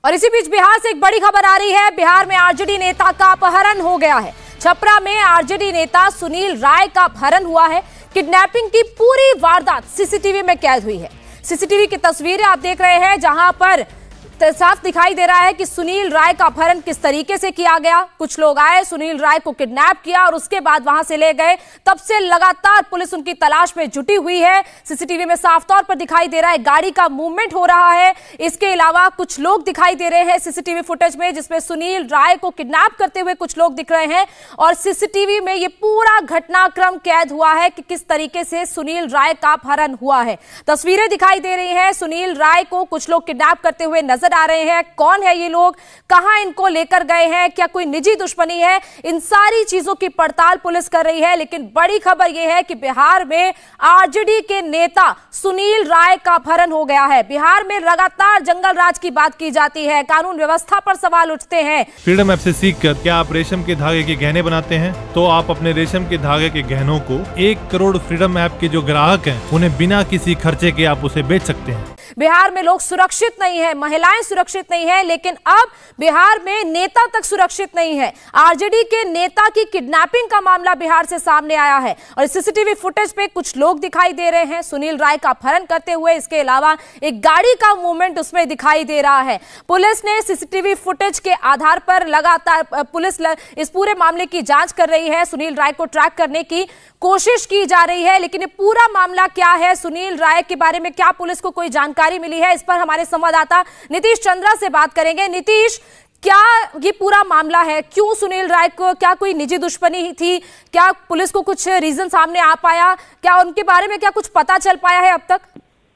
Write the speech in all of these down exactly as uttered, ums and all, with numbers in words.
और इसी बीच बिहार से एक बड़ी खबर आ रही है। बिहार में आरजेडी नेता का अपहरण हो गया है। छपरा में आरजेडी नेता सुनील राय का अपहरण हुआ है। किडनैपिंग की पूरी वारदात सीसीटीवी में कैद हुई है। सीसीटीवी की तस्वीरें आप देख रहे हैं, जहां पर साफ दिखाई दे रहा है कि सुनील राय का अपहरण किस तरीके से किया गया। कुछ लोग आए, सुनील राय को किडनैप किया और उसके बाद वहां से ले गए। तब से लगातार पुलिस उनकी तलाश में जुटी हुई है। सीसीटीवी में साफ तौर पर दिखाई दे रहा है गाड़ी का मूवमेंट हो रहा है। इसके अलावा कुछ लोग दिखाई दे रहे हैं सीसीटीवी फुटेज में, जिसमें सुनील राय को किडनैप करते हुए कुछ लोग दिख रहे हैं। और सीसीटीवी में यह पूरा घटनाक्रम कैद हुआ है कि किस तरीके से सुनील राय का अपहरण हुआ है। तस्वीरें दिखाई दे रही है। सुनील राय को कुछ लोग किडनैप करते हुए नजर आ रहे हैं। कौन है ये लोग, कहां इनको लेकर गए हैं, क्या कोई निजी दुश्मनी है, इन सारी चीजों की पड़ताल पुलिस कर रही है। लेकिन बड़ी खबर यह है कि बिहार में आरजेडी के नेता सुनील राय का अपहरण हो गया है। बिहार में लगातार जंगल राज की बात की जाती है, कानून व्यवस्था पर सवाल उठते हैं। फ्रीडम ऐप से सीखकर क्या आप रेशम के धागे के गहने बनाते हैं? तो आप अपने रेशम के धागे के गहनों को एक करोड़ फ्रीडम ऐप के जो ग्राहक हैं, उन्हें बिना किसी खर्चे के आप उसे बेच सकते हैं। बिहार में लोग सुरक्षित नहीं है, महिलाएं सुरक्षित नहीं है, लेकिन अब बिहार में नेता तक सुरक्षित नहीं है। आरजेडी के नेता की किडनैपिंग का मामला बिहार से सामने आया है और सीसीटीवी फुटेज पे कुछ लोग दिखाई दे रहे हैं सुनील राय का अपहरण करते हुए। इसके अलावा एक गाड़ी का मूवमेंट उसमें दिखाई दे रहा है। पुलिस ने सीसीटीवी फुटेज के आधार पर लगातार पुलिस इस पूरे मामले की जांच कर रही है। सुनील राय को ट्रैक करने की कोशिश की जा रही है, लेकिन ये पूरा मामला क्या है, सुनील राय के बारे में क्या पुलिस को कोई जानकारी मिली है, इस पर हमारे संवाददाता नीतीश चंद्रा से बात करेंगे। नीतीश, क्या ये पूरा मामला है, क्यों सुनील राय को, क्या कोई निजी दुश्मनी थी, क्या पुलिस को कुछ रीजन सामने आ पाया, क्या उनके बारे में क्या कुछ पता चल पाया है अब तक?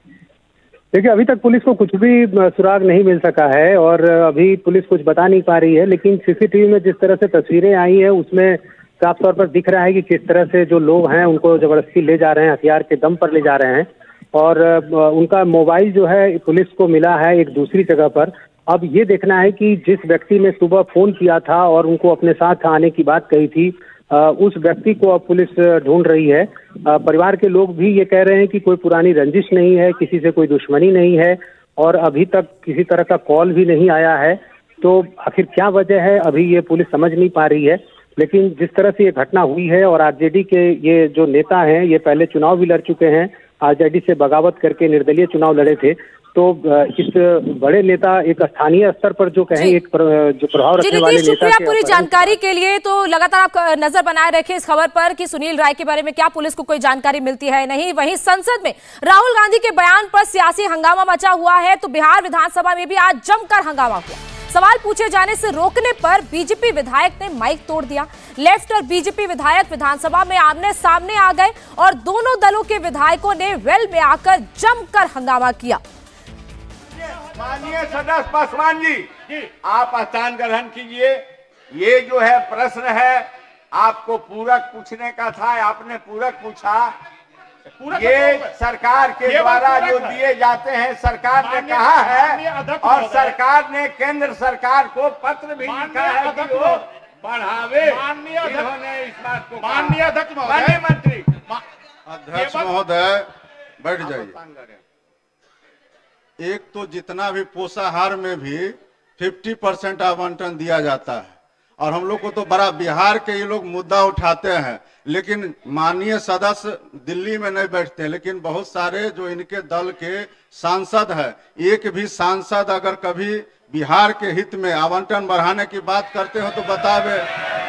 देखिए, अभी तक पुलिस को कुछ भी सुराग नहीं मिल सका है और अभी पुलिस कुछ बता नहीं पा रही है। लेकिन सीसीटीवी में जिस तरह से तस्वीरें आई है, उसमें साफ तौर पर दिख रहा है कि किस तरह से जो लोग हैं उनको जबरदस्ती ले जा रहे हैं, हथियार के दम पर ले जा रहे हैं। और उनका मोबाइल जो है पुलिस को मिला है एक दूसरी जगह पर। अब ये देखना है कि जिस व्यक्ति ने सुबह फोन किया था और उनको अपने साथ आने की बात कही थी, उस व्यक्ति को अब पुलिस ढूंढ रही है। परिवार के लोग भी ये कह रहे हैं कि कोई पुरानी रंजिश नहीं है, किसी से कोई दुश्मनी नहीं है और अभी तक किसी तरह का कॉल भी नहीं आया है। तो आखिर क्या वजह है, अभी ये पुलिस समझ नहीं पा रही है। लेकिन जिस तरह से ये घटना हुई है और आरजेडी के ये जो नेता हैं, ये पहले चुनाव भी लड़ चुके हैं, आरजेडी से बगावत करके निर्दलीय चुनाव लड़े थे। तो इस बड़े नेता एक स्थानीय स्तर पर जो कहें एक प्र, जो प्रभाव रखने वाले नेता। शुक्रिया पूरी जानकारी के लिए। तो लगातार आप नजर बनाए रखें इस खबर पर कि सुनील राय के बारे में क्या पुलिस को कोई जानकारी मिलती है नहीं। वहीं संसद में राहुल गांधी के बयान पर सियासी हंगामा मचा हुआ है। तो बिहार विधानसभा में भी आज जमकर हंगामा हुआ। सवाल पूछे जाने से रोकने पर बीजेपी विधायक ने माइक तोड़ दिया। लेफ्ट और बीजेपी विधायक विधानसभा में आमने सामने आ गए और दोनों दलों के विधायकों ने वेल में आकर जमकर हंगामा किया। माननीय सदस्य पासवान जी, जी आप स्थान ग्रहण कीजिए। ये जो है प्रश्न है, आपको पूरक पूछने का था, आपने पूरक पूछा। ये सरकार के द्वारा जो दिए जाते हैं, सरकार ने कहा है और सरकार ने केंद्र सरकार को पत्र भी लिखा है कि वो बढ़ावे। इन्होंने इस बात को माननीय अध्यक्ष महोदय, मंत्री अध्यक्ष महोदय बैठ जाइए। एक तो जितना भी पोषाहार में भी पचास परसेंट आवंटन दिया जाता है और हम लोग को तो बड़ा बिहार के ये लोग मुद्दा उठाते हैं, लेकिन माननीय सदस्य दिल्ली में नहीं बैठते। लेकिन बहुत सारे जो इनके दल के सांसद है, एक भी सांसद अगर कभी बिहार के हित में आवंटन बढ़ाने की बात करते हो तो बतावे।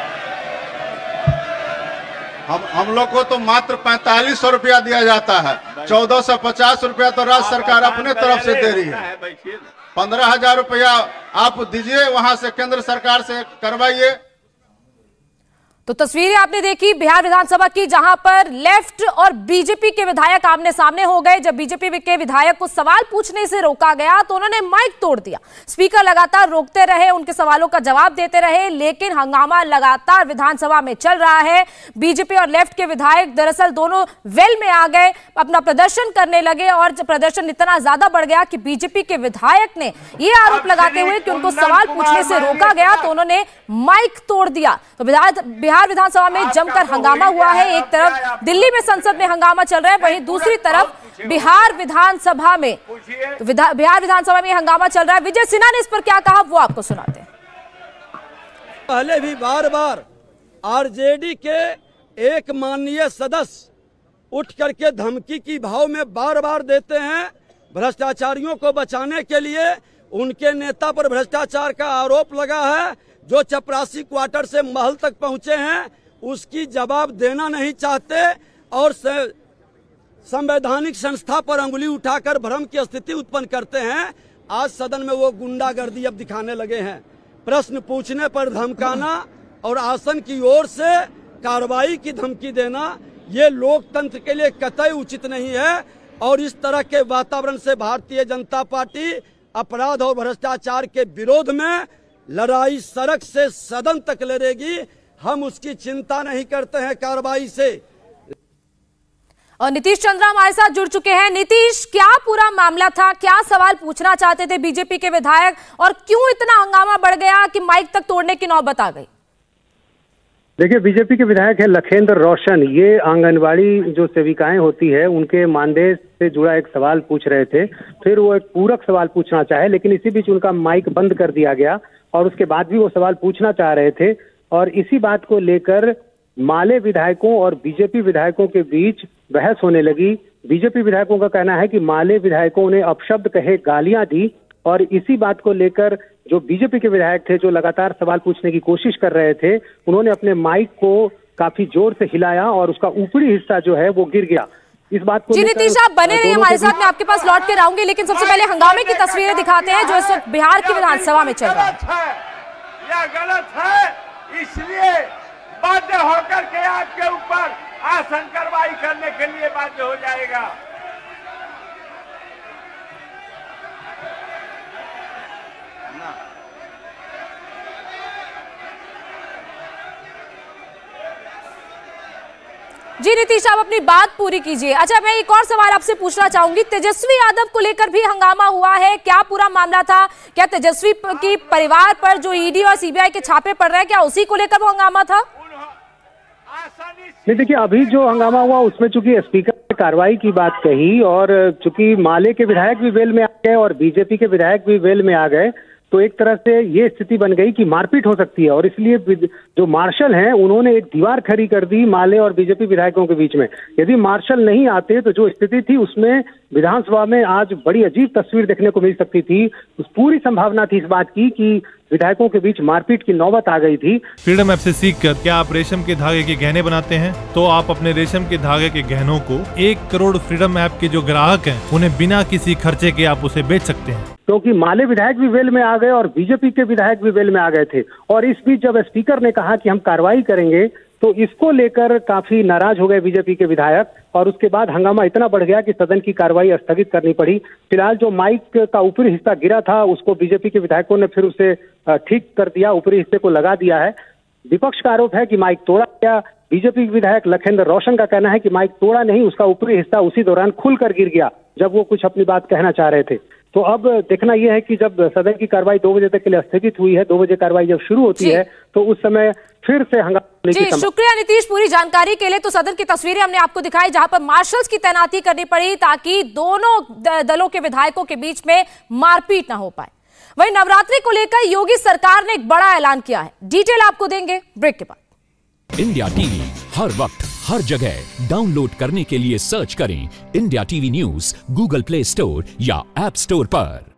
हम हम लोग को तो मात्र पैंतालीस सौ रुपया दिया जाता है, चौदह सौ पचास रुपया तो राज्य सरकार अपने तरफ से दे रही है। पंद्रह हजार रुपया आप दीजिए, वहां से केंद्र सरकार से करवाइए। तो तस्वीरें आपने देखी बिहार विधानसभा की, जहां पर लेफ्ट और बीजेपी के विधायक आमने सामने हो गए। जब बीजेपी के विधायक को सवाल पूछने से रोका गया तो उन्होंने माइक तोड़ दिया। स्पीकर लगातार रोकते रहे, उनके सवालों का जवाब देते रहे, लेकिन हंगामा लगातार विधानसभा में चल रहा है। बीजेपी और लेफ्ट के विधायक दरअसल दोनों वेल में आ गए, अपना प्रदर्शन करने लगे और प्रदर्शन इतना ज्यादा बढ़ गया कि बीजेपी के विधायक ने यह आरोप लगाते हुए कि उनको सवाल पूछने से रोका गया तो उन्होंने माइक तोड़ दिया। तो बिहार बिहार विधानसभा में जमकर हंगामा हुआ है। एक तरफ दिल्ली में संसद में हंगामा चल रहा है, वहीं दूसरी तरफ बिहार विधानसभा में तो विधा, बिहार विधानसभा में हंगामा चल रहा है। विजय सिन्हा ने इस पर क्या कहा वो आपको सुनाते हैं। पहले भी बार बार आरजेडी के एक माननीय सदस्य उठ करके धमकी की भाव में बार बार देते हैं। भ्रष्टाचारियों को बचाने के लिए उनके नेता पर भ्रष्टाचार का आरोप लगा है, जो चपरासी क्वार्टर से महल तक पहुंचे हैं उसकी जवाब देना नहीं चाहते और संवैधानिक संस्था पर अंगुली उठाकर भ्रम की स्थिति उत्पन्न करते हैं। आज सदन में वो गुंडागर्दी अब दिखाने लगे हैं। प्रश्न पूछने पर धमकाना और आसन की ओर से कार्रवाई की धमकी देना ये लोकतंत्र के लिए कतई उचित नहीं है और इस तरह के वातावरण से भारतीय जनता पार्टी अपराध और भ्रष्टाचार के विरोध में लड़ाई सड़क से सदन तक लड़ेगी। हम उसकी चिंता नहीं करते हैं कार्रवाई से। और नीतीश चंद्रा हमारे साथ जुड़ चुके हैं। नीतीश, क्या पूरा मामला था, क्या सवाल पूछना चाहते थे बीजेपी के विधायक और क्यों इतना हंगामा बढ़ गया कि माइक तक तोड़ने की नौबत आ गई? देखिए, बीजेपी के विधायक है लखेंद्र रोशन, ये आंगनवाड़ी जो सेविकाएं होती है उनके मानदेय से जुड़ा एक सवाल पूछ रहे थे। फिर वो एक पूरक सवाल पूछना चाहे, लेकिन इसी बीच उनका माइक बंद कर दिया गया और उसके बाद भी वो सवाल पूछना चाह रहे थे। और इसी बात को लेकर माले विधायकों और बीजेपी विधायकों के बीच बहस होने लगी। बीजेपी विधायकों का कहना है कि माले विधायकों ने अपशब्द कहे, गालियां दी और इसी बात को लेकर जो बीजेपी के विधायक थे जो लगातार सवाल पूछने की कोशिश कर रहे थे, उन्होंने अपने माइक को काफी जोर से हिलाया और उसका ऊपरी हिस्सा जो है वो गिर गया। इस बात को जी नीतीश, आप बने रहिए हमारे साथ, मैं आपके पास लौट के आऊंगी, लेकिन सबसे पहले हंगामे की तस्वीरें दिखाते हैं जो इस वक्त बिहार की विधानसभा में चल रहा है। यह गलत है, इसलिए बाध्य होकर के आपके ऊपर आसन कार्रवाई करने के लिए बाध्य हो जाएगा। जी नीतीश, आप अपनी बात पूरी कीजिए। अच्छा, मैं एक और सवाल आपसे पूछना चाहूंगी। तेजस्वी यादव को लेकर भी हंगामा हुआ है, क्या पूरा मामला था? क्या तेजस्वी की परिवार पर जो ईडी और सीबीआई के छापे पड़ रहे हैं, क्या उसी को लेकर वो हंगामा था? नहीं, देखिए, अभी जो हंगामा हुआ उसमें चूंकि स्पीकर ने कार्रवाई की बात कही और चूंकि माले के विधायक भी वेल में आ गए और बीजेपी के विधायक भी वेल में आ गए, तो एक तरह से ये स्थिति बन गई कि मारपीट हो सकती है। और इसलिए जो मार्शल हैं उन्होंने एक दीवार खड़ी कर दी माले और बीजेपी विधायकों के बीच में। यदि मार्शल नहीं आते तो जो स्थिति थी उसमें विधानसभा में आज बड़ी अजीब तस्वीर देखने को मिल सकती थी। उस पूरी संभावना थी इस बात की कि विधायकों के बीच मारपीट की नौबत आ गई थी। फ्रीडम ऐप से सीखकर क्या आप रेशम के धागे के गहने बनाते हैं? तो आप अपने रेशम के धागे के गहनों को एक करोड़ फ्रीडम ऐप के जो ग्राहक हैं उन्हें बिना किसी खर्चे के आप उसे बेच सकते हैं। क्योंकि माले विधायक भी वेल में आ गए और बीजेपी के विधायक भी वेल में आ गए थे। और इस बीच जब स्पीकर ने कहा कि हम कार्रवाई करेंगे तो इसको लेकर काफी नाराज हो गए बीजेपी के विधायक और उसके बाद हंगामा इतना बढ़ गया कि सदन की कार्रवाई स्थगित करनी पड़ी। फिलहाल जो माइक का ऊपरी हिस्सा गिरा था उसको बीजेपी के विधायकों ने फिर उसे ठीक कर दिया, ऊपरी हिस्से को लगा दिया है। विपक्ष का आरोप है कि माइक तोड़ा गया। बीजेपी विधायक लखेंद्र रोशन का कहना है कि माइक तोड़ा नहीं, उसका ऊपरी हिस्सा उसी दौरान खुलकर गिर गया जब वो कुछ अपनी बात कहना चाह रहे थे। तो अब देखना यह है कि जब सदन की कार्रवाई दो बजे तक के लिए स्थगित हुई है, दो बजे कार्रवाई जब शुरू होती है तो उस समय फिर से हंगामा। जी शुक्रिया नीतीश पूरी जानकारी के लिए। तो सदन की तस्वीरें हमने आपको दिखाई जहां पर मार्शल्स की तैनाती करनी पड़ी ताकि दोनों दलों के विधायकों के बीच में मारपीट ना हो पाए। वहीं नवरात्रि को लेकर योगी सरकार ने एक बड़ा ऐलान किया है, डिटेल आपको देंगे ब्रेक के बाद। इंडिया टीवी हर वक्त हर जगह डाउनलोड करने के लिए सर्च करें India TV news Google Play Store या ऐप स्टोर पर।